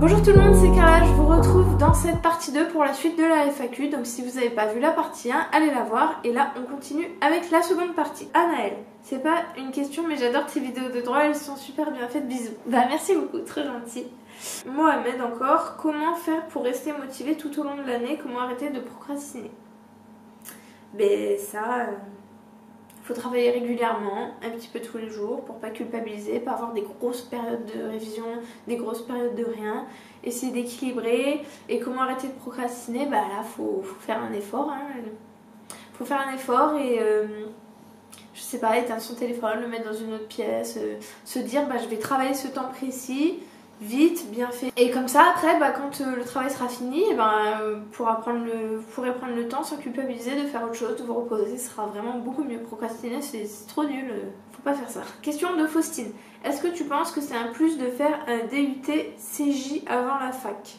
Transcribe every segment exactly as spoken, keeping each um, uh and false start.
Bonjour tout le monde, c'est Carla, je vous retrouve dans cette partie deux pour la suite de la F A Q. Donc si vous n'avez pas vu la partie un, allez la voir. Et là, on continue avec la seconde partie. Anaëlle, c'est pas une question, mais j'adore tes vidéos de droit, elles sont super bien faites, bisous. Bah merci beaucoup, très gentil. Mohamed encore, comment faire pour rester motivé tout au long de l'année? Comment arrêter de procrastiner? Ben ça... Euh... Il faut travailler régulièrement, un petit peu tous les jours pour pas culpabiliser, pas avoir des grosses périodes de révision, des grosses périodes de rien. Essayer d'équilibrer. Et comment arrêter de procrastiner? Bah là, faut, faut faire un effort. Hein. Faut faire un effort et euh, je sais pas, éteindre son téléphone, le mettre dans une autre pièce, euh, se dire bah je vais travailler ce temps précis. Vite, bien fait. Et comme ça, après, bah, quand euh, le travail sera fini, eh ben, euh, pourra prendre le, vous pourrez prendre le temps sans culpabiliser de faire autre chose, de vous reposer. Ce sera vraiment beaucoup mieux. Procrastiner, c'est trop nul. Euh, faut pas faire ça. Question de Faustine. Est-ce que tu penses que c'est un plus de faire un D U T C J avant la fac?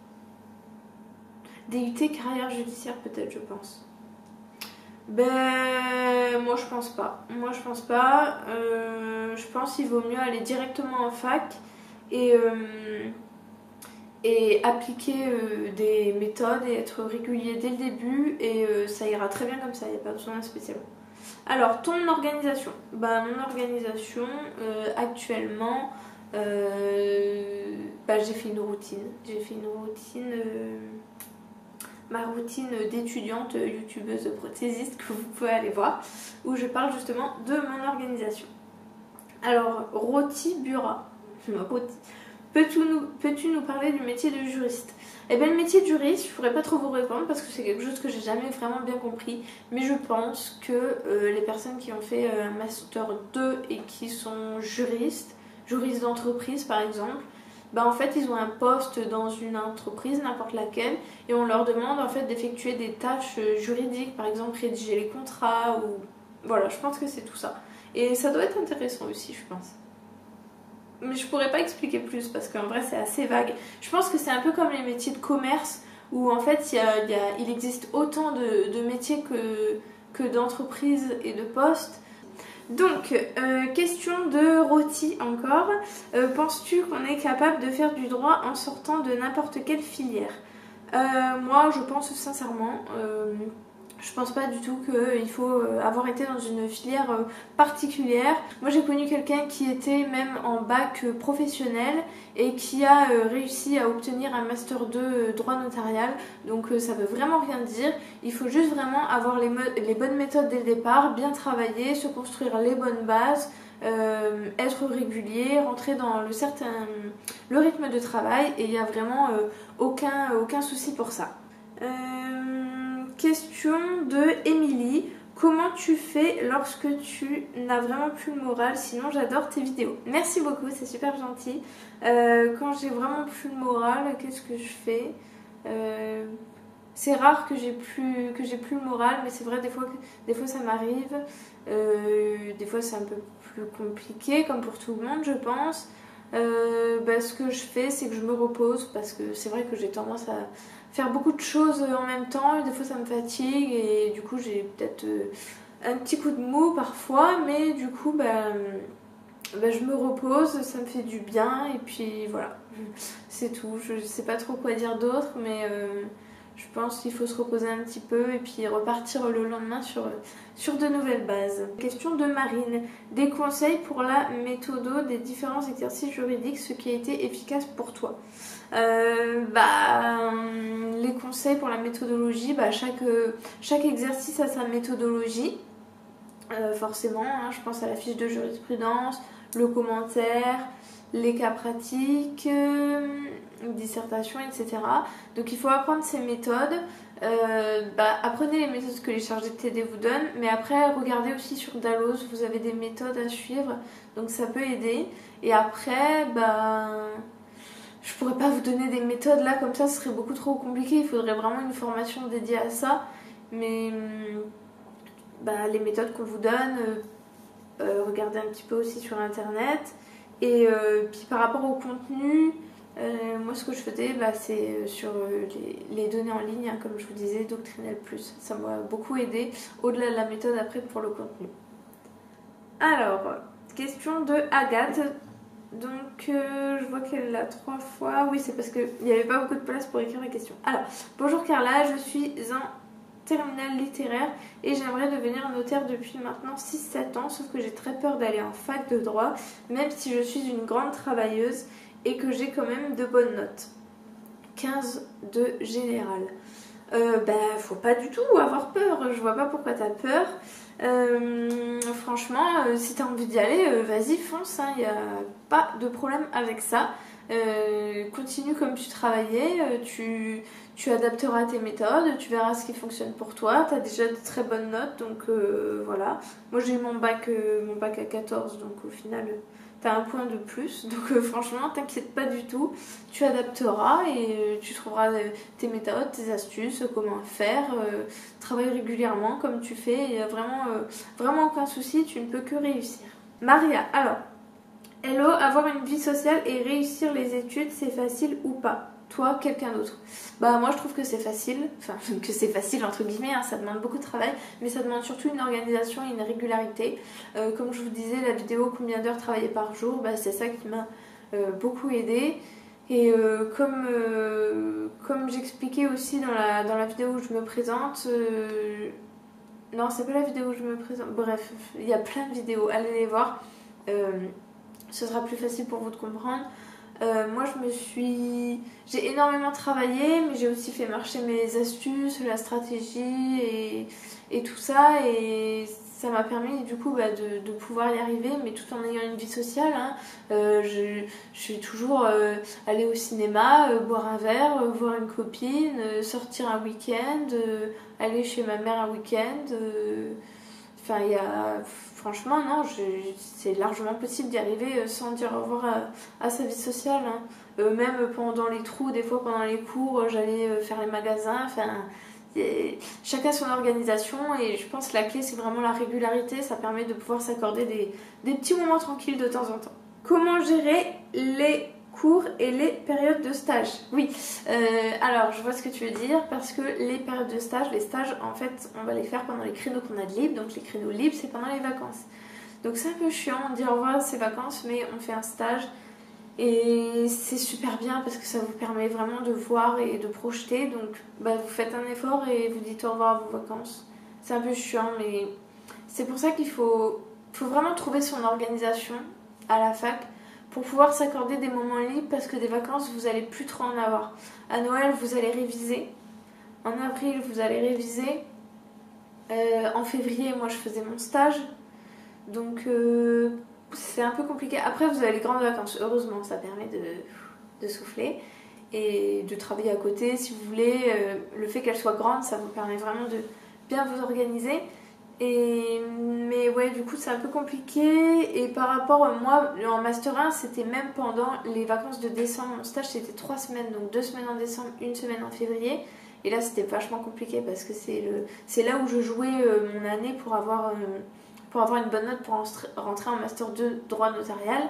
D U T carrière judiciaire, peut-être, je pense. Ben, moi, je pense pas. Moi, je pense pas. Euh, je pense qu'il vaut mieux aller directement en fac. Et, euh, et appliquer euh, des méthodes et être régulier dès le début et euh, ça ira très bien comme ça, il n'y a pas besoin spécialement. Alors, ton organisation. Bah, mon organisation, euh, actuellement, euh, bah, j'ai fait une routine. J'ai fait une routine, euh, ma routine d'étudiante youtubeuse prothésiste que vous pouvez aller voir, où je parle justement de mon organisation. Alors, Roti Bura. Peux-tu nous, peux-tu nous parler du métier de juriste? Eh bien, le métier de juriste, je ne pourrais pas trop vous répondre parce que c'est quelque chose que j'ai jamais vraiment bien compris. Mais je pense que euh, les personnes qui ont fait euh, un master deux et qui sont juristes, juristes d'entreprise par exemple, bah en fait ils ont un poste dans une entreprise, n'importe laquelle, et on leur demande en fait d'effectuer des tâches juridiques, par exemple rédiger les contrats ou... Voilà, je pense que c'est tout ça. Et ça doit être intéressant aussi, je pense. Mais je pourrais pas expliquer plus parce qu'en vrai c'est assez vague. Je pense que c'est un peu comme les métiers de commerce où en fait il, y a, il, y a, il existe autant de, de métiers que, que d'entreprises et de postes. Donc, euh, question de Roti encore. Euh, penses-tu qu'on est capable de faire du droit en sortant de n'importe quelle filière? euh, Moi je pense sincèrement... Euh, Je pense pas du tout qu'il faut avoir été dans une filière particulière. Moi j'ai connu quelqu'un qui était même en bac professionnel et qui a réussi à obtenir un master deux droit notarial. Donc ça veut vraiment rien dire. Il faut juste vraiment avoir les, les bonnes méthodes dès le départ, bien travailler, se construire les bonnes bases, euh, être régulier, rentrer dans le, certain, le rythme de travail et il n'y a vraiment euh, aucun, aucun souci pour ça. Euh... Question de Émilie. Comment tu fais lorsque tu n'as vraiment plus le moral? Sinon j'adore tes vidéos. Merci beaucoup, c'est super gentil. Euh, quand j'ai vraiment plus le moral, qu'est-ce que je fais? euh, C'est rare que j'ai plus, que j'ai plus le moral, mais c'est vrai des fois, des fois ça m'arrive. Euh, des fois c'est un peu plus compliqué, comme pour tout le monde je pense. Euh, bah, ce que je fais c'est que je me repose parce que c'est vrai que j'ai tendance à faire beaucoup de choses en même temps et des fois ça me fatigue et du coup j'ai peut-être euh, un petit coup de mou parfois, mais du coup bah, bah, je me repose, ça me fait du bien et puis voilà, c'est tout. Je sais pas trop quoi dire d'autre, mais euh, je pense qu'il faut se reposer un petit peu et puis repartir le lendemain sur, sur de nouvelles bases. Question de Marine. Des conseils pour la méthode des différents exercices juridiques, ce qui a été efficace pour toi? Euh, bah, les conseils pour la méthodologie, bah, chaque, chaque exercice a sa méthodologie. Euh, forcément, hein, je pense à la fiche de jurisprudence, le commentaire, les cas pratiques, euh, une dissertation, et cetera. Donc il faut apprendre ces méthodes. Euh, bah, apprenez les méthodes que les chargés de T D vous donnent, mais après regardez aussi sur Dalloz, vous avez des méthodes à suivre, donc ça peut aider. Et après, bah, je pourrais pas vous donner des méthodes là comme ça, ce serait beaucoup trop compliqué, il faudrait vraiment une formation dédiée à ça. Mais bah, les méthodes qu'on vous donne, euh, euh, regardez un petit peu aussi sur internet. Et euh, puis par rapport au contenu, euh, moi ce que je faisais bah, c'est sur euh, les, les données en ligne, hein, comme je vous disais, Doctrinel Plus. Ça m'a beaucoup aidé, au-delà de la méthode après pour le contenu. Alors, question de Agathe. Donc euh, je vois qu'elle l'a trois fois. Oui, c'est parce qu'il n'y avait pas beaucoup de place pour écrire les questions. Alors, bonjour Carla, je suis en terminale littéraire et j'aimerais devenir notaire depuis maintenant six sept ans, sauf que j'ai très peur d'aller en fac de droit, même si je suis une grande travailleuse et que j'ai quand même de bonnes notes. quinze de général. Euh, bah, faut pas du tout avoir peur, je vois pas pourquoi t'as peur. Euh, franchement, euh, si t'as envie d'y aller, euh, vas-y, fonce, il hein, n'y a pas de problème avec ça. Euh, continue comme tu travaillais, euh, tu, tu adapteras tes méthodes, tu verras ce qui fonctionne pour toi. Tu as déjà de très bonnes notes, donc euh, voilà. Moi j'ai eu mon bac, euh, mon bac à quatorze, donc au final tu as un point de plus. Donc euh, franchement, t'inquiète pas du tout, tu adapteras et euh, tu trouveras euh, tes méthodes, tes astuces, comment faire. Euh, travaille régulièrement comme tu fais, il n'y a vraiment, euh, vraiment aucun souci, tu ne peux que réussir. Maria, alors. Hello, avoir une vie sociale et réussir les études, c'est facile ou pas? Toi, quelqu'un d'autre? Bah moi je trouve que c'est facile, enfin que c'est facile entre guillemets, hein, ça demande beaucoup de travail, mais ça demande surtout une organisation et une régularité. Euh, comme je vous disais, la vidéo combien d'heures travailler par jour, bah, c'est ça qui m'a euh, beaucoup aidé. Et euh, comme, euh, comme j'expliquais aussi dans la, dans la vidéo où je me présente, euh, non c'est pas la vidéo où je me présente, bref, il y a plein de vidéos, allez les voir. Euh, ce sera plus facile pour vous de comprendre. Euh, moi je me suis... J'ai énormément travaillé, mais j'ai aussi fait marcher mes astuces, la stratégie et, et tout ça. Et ça m'a permis du coup bah, de, de pouvoir y arriver, mais tout en ayant une vie sociale. Hein. Euh, je, je suis toujours euh, allée au cinéma, euh, boire un verre, euh, voir une copine, euh, sortir un week-end, euh, aller chez ma mère un week-end. Euh, Enfin, il y a... Franchement, non, je... c'est largement possible d'y arriver sans dire au revoir à, à sa vie sociale. Hein. Euh, même pendant les trous, des fois pendant les cours, j'allais faire les magasins. Enfin, et... chacun son organisation et je pense que la clé, c'est vraiment la régularité. Ça permet de pouvoir s'accorder des... des petits moments tranquilles de temps en temps. Comment gérer les cours et les périodes de stage? Oui, euh, alors je vois ce que tu veux dire parce que les périodes de stage, les stages en fait on va les faire pendant les créneaux qu'on a de libre, donc les créneaux libres c'est pendant les vacances. Donc c'est un peu chiant de dire au revoir à ces vacances mais on fait un stage et c'est super bien parce que ça vous permet vraiment de voir et de projeter, donc bah, vous faites un effort et vous dites au revoir à vos vacances. C'est un peu chiant mais c'est pour ça qu'il faut, faut vraiment trouver son organisation à la fac pour pouvoir s'accorder des moments libres parce que des vacances vous allez plus trop en avoir. À Noël vous allez réviser, en avril vous allez réviser, euh, en février moi je faisais mon stage, donc euh, c'est un peu compliqué. Après vous avez les grandes vacances, heureusement ça permet de, de souffler et de travailler à côté si vous voulez. Euh, le fait qu'elles soient grandes ça vous permet vraiment de bien vous organiser. Et, mais ouais, du coup c'est un peu compliqué. Et par rapport à moi, en master un, c'était même pendant les vacances de décembre. Mon stage c'était trois semaines, donc deux semaines en décembre, une semaine en février. Et là c'était vachement compliqué parce que c'est le, c'est là où je jouais euh, mon année pour avoir, euh, pour avoir une bonne note pour rentrer en master deux droit notarial.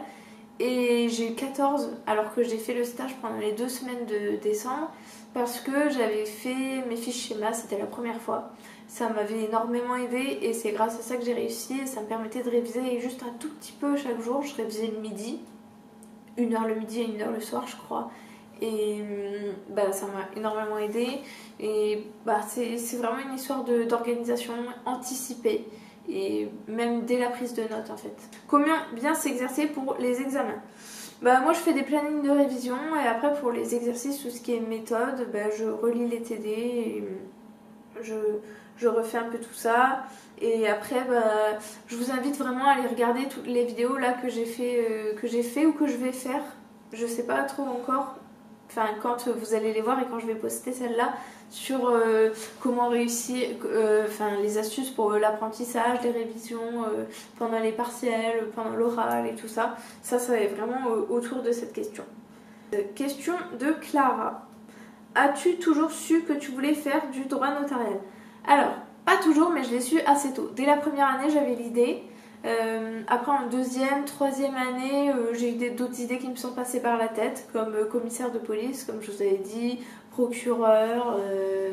Et j'ai eu quatorze alors que j'ai fait le stage pendant les deux semaines de décembre parce que j'avais fait mes fiches schémas, c'était la première fois. Ça m'avait énormément aidé et c'est grâce à ça que j'ai réussi et ça me permettait de réviser juste un tout petit peu chaque jour. Je révisais le midi, une heure le midi et une heure le soir je crois. Et bah, ça m'a énormément aidé et bah, c'est vraiment une histoire d'organisation anticipée. Et même dès la prise de notes en fait. Comment bien s'exercer pour les examens? Bah moi je fais des plannings de révision et après pour les exercices, tout ce qui est méthode, bah, je relis les T D et je, je refais un peu tout ça. Et après bah, je vous invite vraiment à aller regarder toutes les vidéos là que j'ai fait, euh, que j'ai fait ou que je vais faire. Je sais pas trop encore. Enfin, quand vous allez les voir et quand je vais poster celle-là sur euh, comment réussir, euh, enfin les astuces pour euh, l'apprentissage, les révisions euh, pendant les partiels, pendant l'oral et tout ça. Ça, ça va être vraiment euh, autour de cette question. Euh, question de Clara. As-tu toujours su que tu voulais faire du droit notarial? Alors, pas toujours, mais je l'ai su assez tôt. Dès la première année, j'avais l'idée. Euh, après en deuxième, troisième année, euh, j'ai eu d'autres idées qui me sont passées par la tête, comme euh, commissaire de police, comme je vous avais dit, procureur, euh...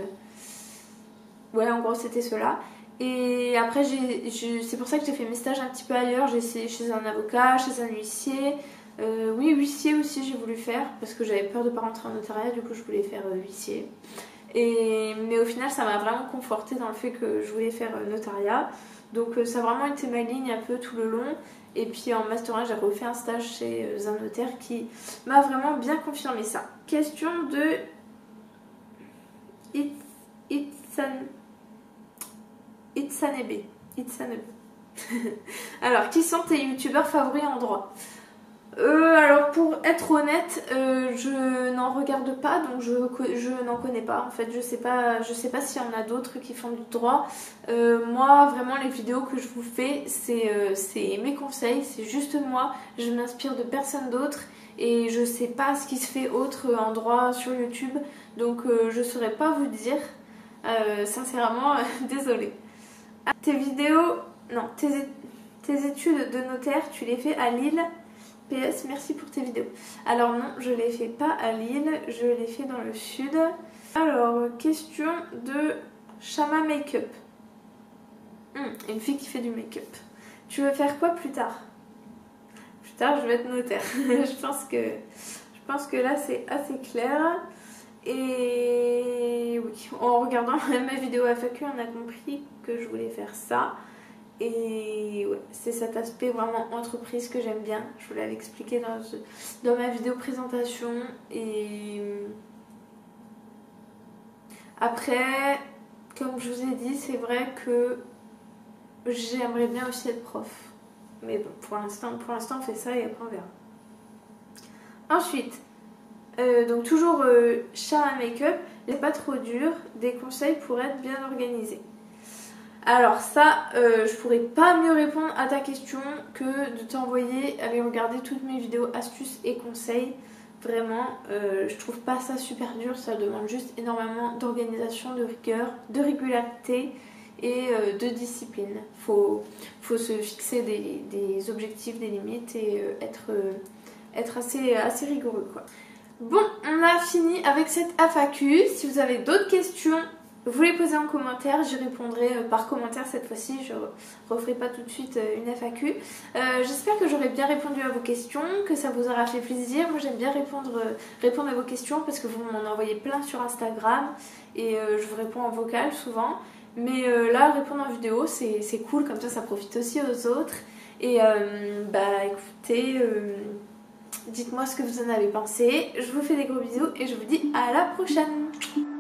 ouais en gros c'était cela. Et après c'est pour ça que j'ai fait mes stages un petit peu ailleurs, j'ai essayé chez un avocat, chez un huissier, Euh, oui, huissier aussi j'ai voulu faire parce que j'avais peur de pas rentrer en notariat, du coup je voulais faire euh, huissier. Et, mais au final ça m'a vraiment conforté dans le fait que je voulais faire euh, notariat. Donc euh, ça a vraiment été ma ligne un peu tout le long. Et puis en master un j'ai refait un stage chez euh, un notaire qui m'a vraiment bien confirmé ça. Question de Itsan... Itsanebe. Itsanebe. Alors, qui sont tes youtubeurs favoris en droit? euh, Alors, pour être honnête, euh, je n'en regarde pas, donc je, je n'en connais pas. En fait, je sais pas, je sais pas s'il y en a d'autres qui font du droit. Euh, moi, vraiment, les vidéos que je vous fais, c'est euh, c'est mes conseils, c'est juste moi. Je m'inspire de personne d'autre et je sais pas ce qui se fait autre en droit sur YouTube, donc euh, je saurais pas vous dire. Euh, sincèrement, désolée. Ah, tes vidéos, non, tes, tes études de notaire, tu les fais à Lille. P S, merci pour tes vidéos. Alors non, je les fais pas à Lille, je les fais dans le sud. Alors, question de Shama Makeup. Hum, une fille qui fait du make-up. Tu veux faire quoi plus tard? Plus tard, je vais être notaire. je pense que, je pense que là, c'est assez clair. Et oui, en regardant ma vidéo F A Q, on a compris que je voulais faire ça. Et ouais, c'est cet aspect vraiment entreprise que j'aime bien. Je vous l'avais expliqué dans, dans ma vidéo présentation. Et après, comme je vous ai dit, c'est vrai que j'aimerais bien aussi être prof. Mais bon, pour l'instant, pour l'instant, on fait ça et après on verra. Ensuite, euh, donc toujours euh, Shama Makeup, n'est pas trop dur, des conseils pour être bien organisé. Alors ça, euh, je pourrais pas mieux répondre à ta question que de t'envoyer aller regarder toutes mes vidéos astuces et conseils. Vraiment, euh, je trouve pas ça super dur, ça demande juste énormément d'organisation, de rigueur, de régularité et euh, de discipline. Faut, faut se fixer des, des objectifs, des limites et euh, être, euh, être assez, assez rigoureux, quoi. Bon, on a fini avec cette F A Q. Si vous avez d'autres questions, vous les posez en commentaire, j'y répondrai par commentaire cette fois-ci, je ne referai pas tout de suite une F A Q. Euh, J'espère que j'aurai bien répondu à vos questions, que ça vous aura fait plaisir. Moi j'aime bien répondre, répondre à vos questions parce que vous m'en envoyez plein sur Instagram et euh, je vous réponds en vocal souvent. Mais euh, là, répondre en vidéo, c'est cool, comme ça ça profite aussi aux autres. Et euh, bah écoutez, euh, dites-moi ce que vous en avez pensé. Je vous fais des gros bisous et je vous dis à la prochaine.